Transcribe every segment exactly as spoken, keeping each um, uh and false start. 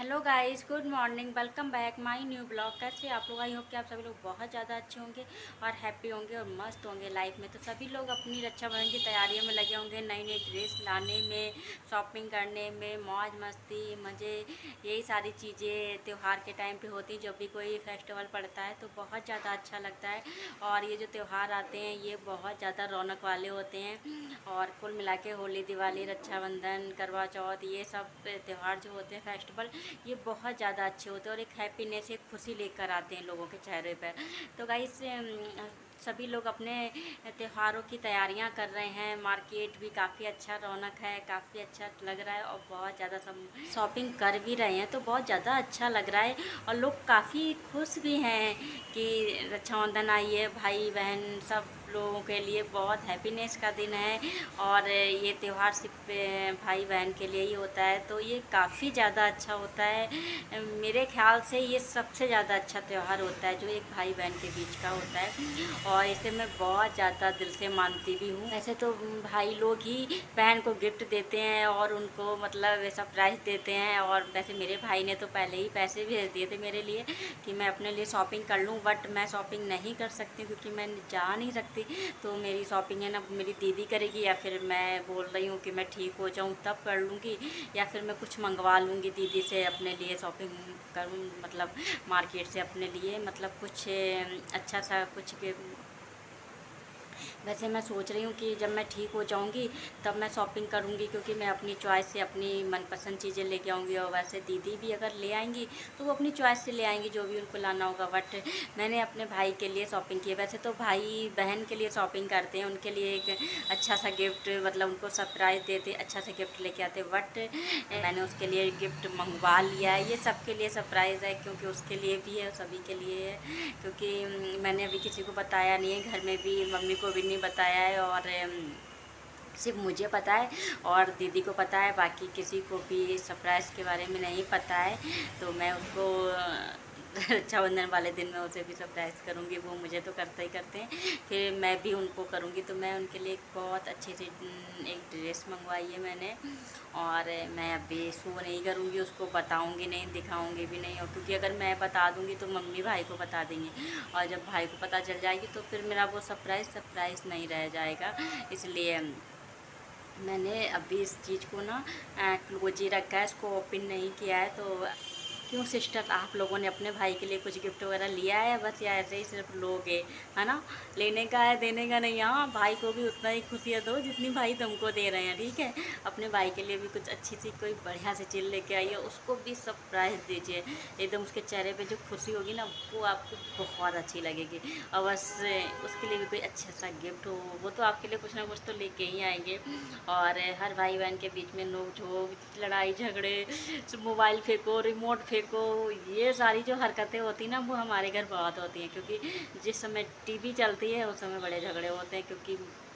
Hello guys, good morning. Welcome back my new blog. कैसे आप लोग? आई होप कि आप सभी लोग बहुत ज़्यादा अच्छे होंगे और हैप्पी होंगे और मस्त होंगे लाइफ में। तो सभी लोग अपनी रक्षाबंधन की तैयारियों में लगे होंगे, नई नई ड्रेस लाने में, शॉपिंग करने में, मौज मस्ती मज़े, यही सारी चीज़ें त्यौहार के टाइम पे होती। जब भी कोई फेस्टिवल पड़ता है तो बहुत ज़्यादा अच्छा लगता है। और ये जो त्यौहार आते हैं ये बहुत ज़्यादा रौनक वाले होते हैं। और कुल मिला के होली, दिवाली, रक्षाबंधन, करवा चौथ, ये सब त्यौहार जो होते हैं, फेस्टिवल, ये बहुत ज़्यादा अच्छे होते हैं और एक हैप्पीनेस, एक खुशी लेकर आते हैं लोगों के चेहरे पर। तो गाइस, सभी लोग अपने त्योहारों की तैयारियां कर रहे हैं। मार्केट भी काफ़ी अच्छा रौनक है, काफ़ी अच्छा लग रहा है और बहुत ज़्यादा सब शॉपिंग कर भी रहे हैं तो बहुत ज़्यादा अच्छा लग रहा है। और लोग काफ़ी खुश भी हैं कि रक्षाबंधन आई है। भाई बहन सब लोगों के लिए बहुत हैप्पीनेस का दिन है और ये त्यौहार सिर्फ भाई बहन के लिए ही होता है, तो ये काफ़ी ज़्यादा अच्छा होता है। मेरे ख्याल से ये सबसे ज़्यादा अच्छा त्यौहार होता है जो एक भाई बहन के बीच का होता है और इसे मैं बहुत ज़्यादा दिल से मानती भी हूँ। वैसे तो भाई लोग ही बहन को गिफ्ट देते हैं और उनको मतलब सरप्राइज़ देते हैं। और वैसे मेरे भाई ने तो पहले ही पैसे भेज दिए थे मेरे लिए कि मैं अपने लिए शॉपिंग कर लूँ, बट मैं शॉपिंग नहीं कर सकती क्योंकि मैं जा नहीं सकती। तो मेरी शॉपिंग है ना मेरी दीदी करेगी, या फिर मैं बोल रही हूँ कि मैं ठीक हो जाऊँ तब कर लूँगी, या फिर मैं कुछ मंगवा लूँगी दीदी से अपने लिए, शॉपिंग करूँ मतलब मार्केट से अपने लिए, मतलब कुछ अच्छा सा कुछ। वैसे मैं सोच रही हूँ कि जब मैं ठीक हो जाऊँगी तब मैं शॉपिंग करूँगी, क्योंकि मैं अपनी चॉइस से अपनी मनपसंद चीज़ें लेके आऊँगी। और वैसे दीदी भी अगर ले आएंगी तो वो अपनी चॉइस से ले आएंगी जो भी उनको लाना होगा। बट मैंने अपने भाई के लिए शॉपिंग की है। वैसे तो भाई बहन के लिए शॉपिंग करते हैं, उनके लिए एक अच्छा सा गिफ्ट, मतलब उनको सरप्राइज़ देते, अच्छा सा गिफ्ट लेके आते। बट मैंने उसके लिए गिफ्ट मंगवा लिया है। ये सबके लिए सरप्राइज़ है क्योंकि उसके लिए भी है, सभी के लिए है, क्योंकि मैंने अभी किसी को बताया नहीं है, घर में भी मम्मी को भी नहीं बताया है और सिर्फ मुझे पता है और दीदी को पता है, बाकी किसी को भी सरप्राइज़ के बारे में नहीं पता है। तो मैं उसको रक्षाबंधन वाले दिन मैं उसे भी सरप्राइज़ करूँगी, वो मुझे तो करते ही करते हैं, फिर मैं भी उनको करूँगी। तो मैं उनके लिए बहुत अच्छी सी एक ड्रेस मंगवाई है मैंने, और मैं अभी शो नहीं करूँगी, उसको बताऊँगी नहीं, दिखाऊँगी भी नहीं। और क्योंकि अगर मैं बता दूँगी तो मम्मी भाई को बता देंगे, और जब भाई को पता चल जाएगी तो फिर मेरा वो सरप्राइज़ सरप्राइज़ नहीं रह जाएगा। इसलिए मैंने अभी इस चीज़ को ना क्लोज ही रखा है, इसको ओपन नहीं किया है। तो क्यों सिस्टर, आप लोगों ने अपने भाई के लिए कुछ गिफ्ट वगैरह लिया है बस, या ऐसे ही सिर्फ लोगे, है ना? लेने का है, देने का नहीं। हाँ, भाई को भी उतना ही खुशियाँ दो जितनी भाई तुमको दे रहे हैं, ठीक है? अपने भाई के लिए भी कुछ अच्छी सी कोई बढ़िया सी चीज़ लेके आइए, उसको भी सरप्राइज़ दीजिए। एकदम उसके चेहरे पे जो खुशी होगी ना वो आपको बहुत अच्छी लगेगी। और बस उसके लिए भी कोई अच्छा सा गिफ्ट हो, वो तो आपके लिए कुछ ना कुछ तो लेके ही आएंगे। और हर भाई बहन के बीच में नोक झोंक, लड़ाई झगड़े, मोबाइल फेंको, रिमोट फेंको, ये सारी जो हरकतें होती ना वो हमारे घर बहुत होती हैं, क्योंकि जिस समय टीवी चलती है उस समय बड़े झगड़े होते हैं। क्योंकि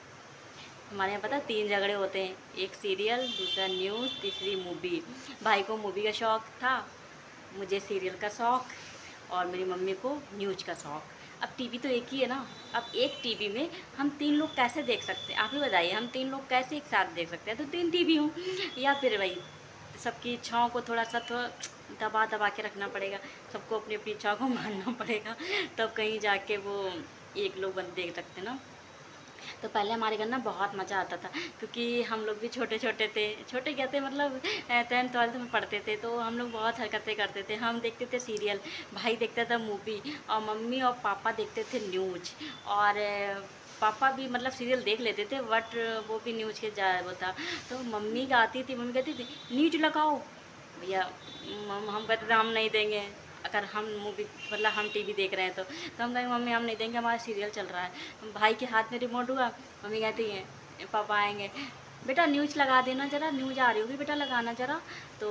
हमारे यहाँ पता है तीन झगड़े होते हैं, एक सीरियल, दूसरा न्यूज़, तीसरी मूवी। भाई को मूवी का शौक़ था, मुझे सीरियल का शौक़ और मेरी मम्मी को न्यूज़ का शौक़। अब टीवी तो एक ही है ना, अब एक टीवी में हम तीन लोग कैसे देख सकते हैं? आप ही बताइए, हम तीन लोग कैसे एक साथ देख सकते हैं? तो तीन टीवी हों, या फिर वही सबकी इच्छाओं को थोड़ा सा तो दबा दबा के रखना पड़ेगा, सबको अपनी अपनी इच्छाओं को मानना पड़ेगा, तब कहीं जाके वो एक लोग बंद देख सकते हैं ना। तो पहले हमारे घर ना बहुत मज़ा आता था, क्योंकि हम लोग भी छोटे छोटे थे, छोटे क्या थे मतलब टेंथ ट्वेल्थ में पढ़ते थे, तो हम लोग बहुत हरकतें करते थे। हम देखते थे सीरियल, भाई देखता था मूवी, और मम्मी और पापा देखते थे न्यूज। और पापा भी मतलब सीरियल देख लेते थे, बट वो भी न्यूज के जा वो था। तो मम्मी गाती थी, मम्मी कहती थी न्यूज लगाओ भैया, हम हम कहते थे हम नहीं देंगे। अगर हम मूवी मतलब हम टीवी देख रहे हैं तो तो हम कहेंगे मम्मी हम नहीं देंगे, हमारा सीरियल चल रहा है। भाई के हाथ में रिमोट हुआ, मम्मी कहती हैं, पापा आएंगे, बेटा न्यूज़ लगा देना ज़रा, न्यूज़ आ रही होगी बेटा, लगाना ज़रा। तो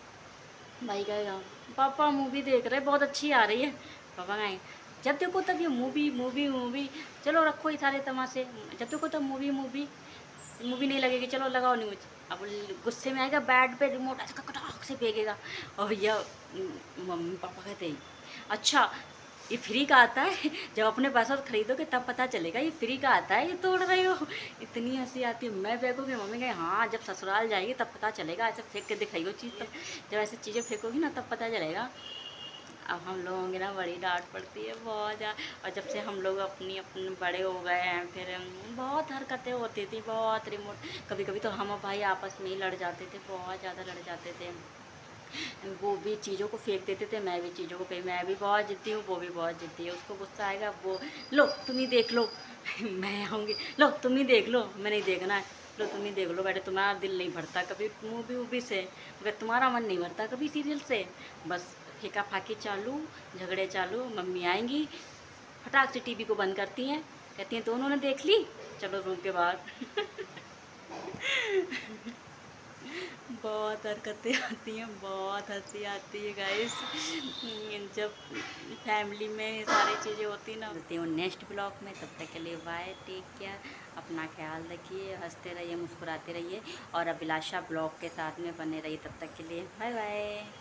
भाई कहेगा पापा मूवी देख रहे, बहुत अच्छी आ रही है। पापा कहेंगे जब देखो तब ये मूवी मूवी मूवी, चलो रखो ये सारे तमाशे, जब देखो तब मूवी मूवी मूवी नहीं लगेगी, चलो लगाओ न्यूज़। अब गुस्से में आएगा, बेड पे रिमोट ऐसे कटाक से फेंकेगा, और भैया मम्मी पापा कहते हैं अच्छा ये फ्री का आता है। जब अपने पैसों से खरीदोगे तब पता चलेगा ये फ्री का आता है, ये तोड़ रहे हो। इतनी हंसी आती है। मैं फेंकूँगी, मम्मी कहे हाँ जब ससुराल जाएगी तब पता चलेगा, ऐसे फेंक के दिखाइयो चीज़, तब जब ऐसी चीज़ें फेंकोगी ना तब पता चलेगा। अब हम लोगों की ना बड़ी डांट पड़ती है बहुत ज़्यादा। और जब से हम लोग अपनी अपने बड़े हो गए हैं, फिर बहुत हरकतें होती थी, बहुत रिमोट। कभी कभी तो हम और भाई आपस में ही लड़ जाते थे, बहुत ज़्यादा लड़ जाते थे। वो भी चीज़ों को फेंक देते थे, मैं भी चीज़ों को फेंक, मैं भी बहुत ज़िद्दी हूँ, वो भी बहुत ज़िद्दी है। उसको गुस्सा आएगा, वो लो तुम ही देख लो। मैं आऊँगी, लो तुम ही देख लो, मैं नहीं देखना है, लो तुम ही देख लो बेटे, तुम्हारा दिल नहीं भरता कभी मूवी वूवी से, अगर तुम्हारा मन नहीं भरता कभी सीरियल से, बस फेंका फाकी चालू, झगड़े चालू। मम्मी आएंगी, फटाक से टीवी को बंद करती हैं, कहती हैं दोनों ने देख ली, चलो रूम के बाहर। बहुत हरकतें आती हैं, बहुत हंसी आती है गाइस। जब फैमिली में ये सारी चीज़ें होती ना। मिलती हूँ नेक्स्ट ब्लॉग में, तब तक के लिए बाय, टेक केयर, अपना ख्याल रखिए, हंसते रहिए, मुस्कुराते रहिए और अभिलाषा ब्लॉग के साथ में बने रहिए। तब तक के लिए बाय बाय।